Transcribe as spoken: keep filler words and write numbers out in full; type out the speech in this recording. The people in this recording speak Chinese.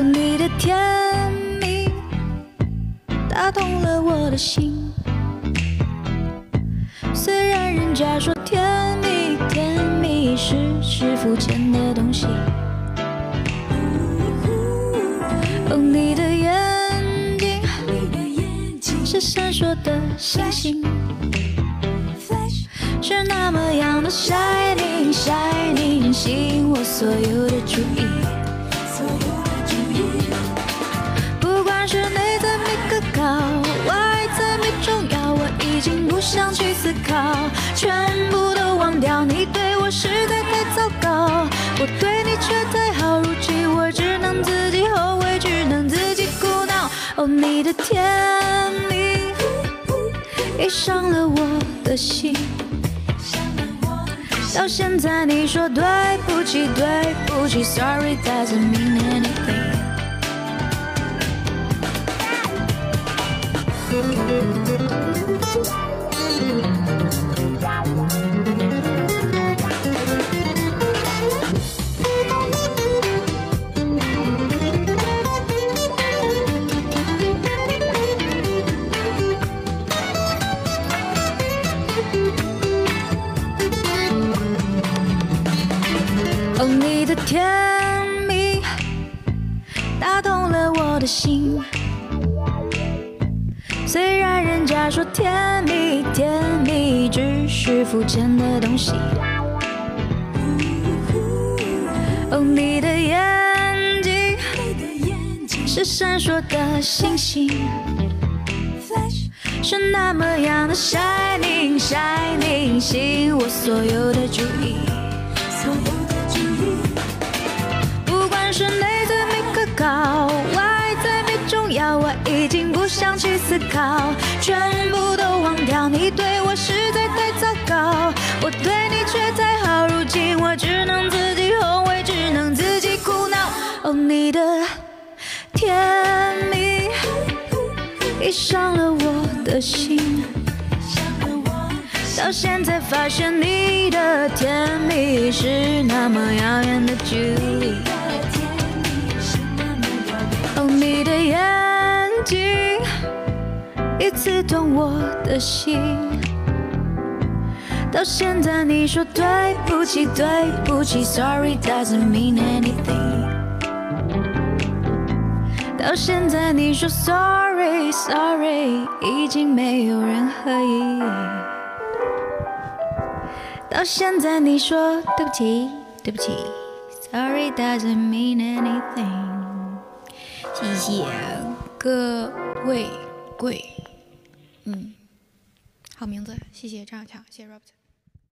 你的甜蜜打动了我的心。虽然人家说甜蜜甜蜜是是肤浅的东西。哦，你的眼睛是闪烁的星星，是那么样的 shining shining， 吸引我所有的注意。不管是内在美可靠，外在美重要，我已经不想去思考，全部都忘掉。你对我实在太糟糕，我对你却太好，如今我只能自己后悔，只能自己苦恼。哦，你的甜蜜已伤了我的心。到现在你说对不起，对不起 ，Sorry doesn't mean anything。哦，你的甜蜜打动了我的心。虽然人家说甜蜜甜蜜只是肤浅的东西。哦，你的眼睛是闪烁的星星，是那么样的 shining shining， 吸引我所有的注意。不管是内在美可靠，外在美重要，我已经不想去思考，全部都忘掉。你对我实在太糟糕，我对你却太好，如今我只能自己后悔，只能自己苦恼。哦，你的甜蜜已伤了我的心。到现在发现你的甜蜜是那么遥远的距离。哦，你的眼睛已刺痛我的心。到现在你说对不起，对不起 ，Sorry doesn't mean anything。到现在你说 Sorry Sorry， 已经没有任何意义。到现在你说对不起，对不起 ，Sorry doesn't mean anything。谢谢各位贵，嗯，好名字，谢谢张小强，谢谢 Robert。